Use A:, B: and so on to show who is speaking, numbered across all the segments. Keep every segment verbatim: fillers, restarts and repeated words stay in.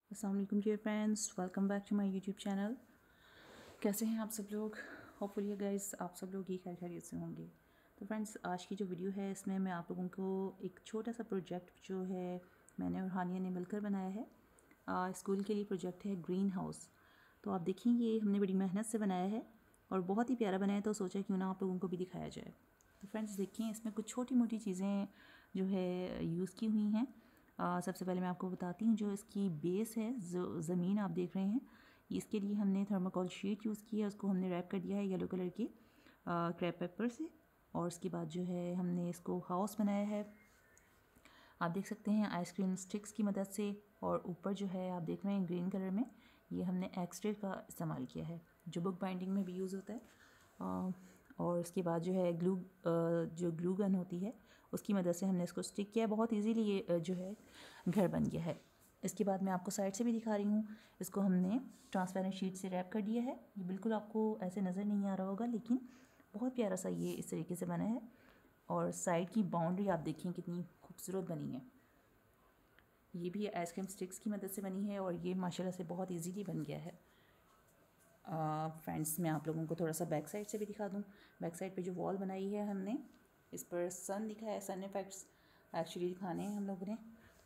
A: अस्सलाम वालेकुम dear friends, welcome back to my YouTube channel. कैसे हैं आप सब लोग? होपफुली गाइस आप सब लोग ही खैर खैरियत से होंगे। तो फ्रेंड्स, आज की जो वीडियो है इसमें मैं आप लोगों को एक छोटा सा प्रोजेक्ट जो है मैंने और हानिया ने मिलकर बनाया है। आ, स्कूल के लिए प्रोजेक्ट है ग्रीन हाउस। तो आप देखेंगे ये हमने बड़ी मेहनत से बनाया है और बहुत ही प्यारा बनाया, तो सोचा क्यों ना आप लोगों को भी दिखाया जाए। तो फ्रेंड्स देखिए, इसमें कुछ छोटी मोटी चीज़ें जो है यूज़ की हुई हैं। आ, सबसे पहले मैं आपको बताती हूँ, जो इसकी बेस है, जो ज़मीन आप देख रहे हैं, इसके लिए हमने थर्माकोल शीट यूज़ की है। उसको हमने रैप कर दिया है येलो कलर के क्रैप पेपर से। और उसके बाद जो है हमने इसको हाउस बनाया है, आप देख सकते हैं, आइसक्रीम स्टिक्स की मदद से। और ऊपर जो है आप देख रहे हैं ग्रीन कलर में, ये हमने एक्सरे का इस्तेमाल किया है, जो बुक बाइंडिंग में भी यूज़ होता है। आ, और उसके बाद जो है ग्लू जो ग्लू गन होती है, उसकी मदद से हमने इसको स्टिक किया है। बहुत इजीली ये जो है घर बन गया है। इसके बाद मैं आपको साइड से भी दिखा रही हूँ। इसको हमने ट्रांसपेरेंट शीट से रैप कर दिया है। ये बिल्कुल आपको ऐसे नज़र नहीं आ रहा होगा, लेकिन बहुत प्यारा सा ये इस तरीके से बना है। और साइड की बाउंड्री आप देखिए कितनी खूबसूरत बनी है। ये भी आइसक्रीम स्टिक्स की मदद से बनी है और ये माशाल्लाह से बहुत इजीली बन गया है। फ्रेंड्स, मैं आप लोगों को थोड़ा सा बैक साइड से भी दिखा दूँ। बैक साइड पे जो वॉल बनाई है हमने, इस पर सन दिखा है, सन इफेक्ट्स एक्चुअली दिखाने हैं हम लोगों ने।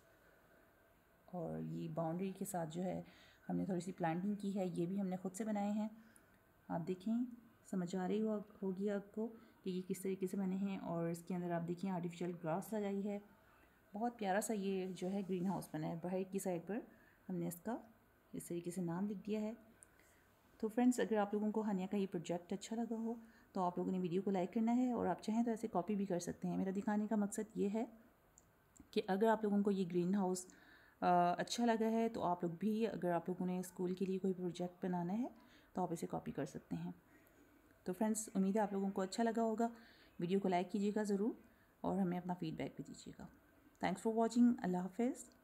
A: और ये बाउंड्री के साथ जो है हमने थोड़ी सी प्लांटिंग की है, ये भी हमने ख़ुद से बनाए हैं। आप देखें, समझ आ रही हो होगी आपको कि ये किस तरीके से बने हैं। और इसके अंदर आप देखिए आर्टिफिशियल ग्रास लगाई है। बहुत प्यारा सा ये जो है ग्रीन हाउस बना है। बाहर की साइड पर हमने इसका इस तरीके से नाम लिख दिया है। तो फ्रेंड्स, अगर आप लोगों को हानिया का ये प्रोजेक्ट अच्छा लगा हो तो आप लोगों ने वीडियो को लाइक करना है, और आप चाहें तो ऐसे कॉपी भी कर सकते हैं। मेरा दिखाने का मकसद ये है कि अगर आप लोगों को ये ग्रीन हाउस अच्छा लगा है तो आप लोग भी, अगर आप लोगों ने स्कूल के लिए कोई प्रोजेक्ट बनाना है तो आप इसे कॉपी कर सकते हैं। तो फ्रेंड्स, उम्मीद है आप लोगों को अच्छा लगा होगा। वीडियो को लाइक कीजिएगा ज़रूर और हमें अपना फ़ीडबैक भी दीजिएगा। Thanks for watching. अल्लाह हाफिज़।